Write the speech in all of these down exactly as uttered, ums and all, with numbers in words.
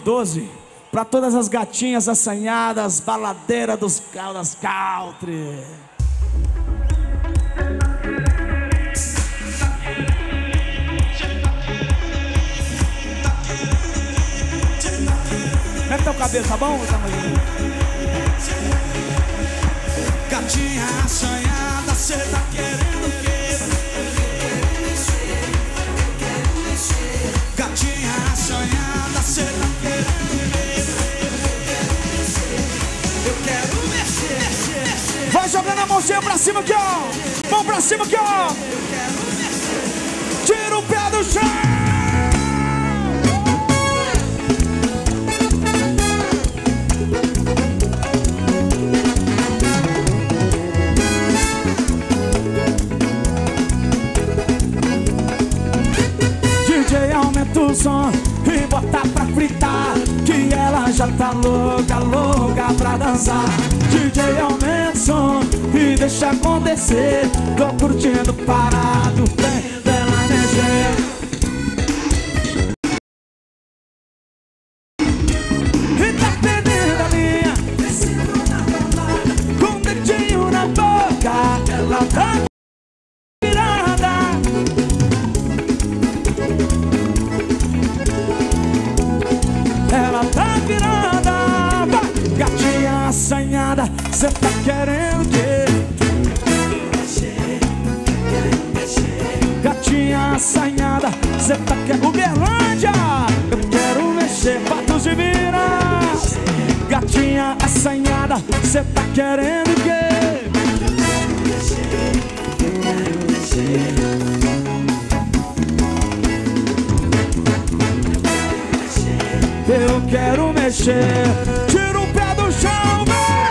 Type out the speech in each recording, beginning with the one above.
doze. Pra todas as gatinhas assanhadas, baladeiras dos Caldas Country. Mete teu cabelo, tá bom? Gatinha assanhada, cê tá querendo o quê? Gatinha assanhada, cê tá querendo o quê? Eu quero mexer, mexer, mexer. Vai jogando a mãozinha pra cima aqui, ó. Mão pra cima aqui, ó. Eu quero mexer. Tira o pé do chão. D J, aumenta o som e bota pra fritar, que ela já tá louca, louca pra dançar. D J, aumenta o som e deixa acontecer. Tô curtindo parado, vem dela mexer. E tá perdendo a linha, descendo na balada, com o dedinho na boca, ela tá virada. Ela tá virada, vai. Gatinha assanhada, cê tá querendo o quê? Gatinha assanhada, cê tá querendo Uberlândia. Eu quero mexer, Patos de Minas. Gatinha assanhada, cê tá querendo o quê? Eu quero mexer. Tira o pé do chão,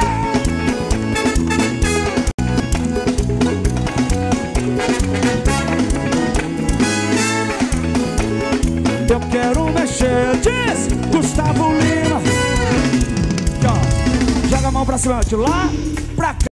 eu quero mexer. Diz Gustavo Lima. Aqui, ó. Joga a mão pra cima, de lá pra cá.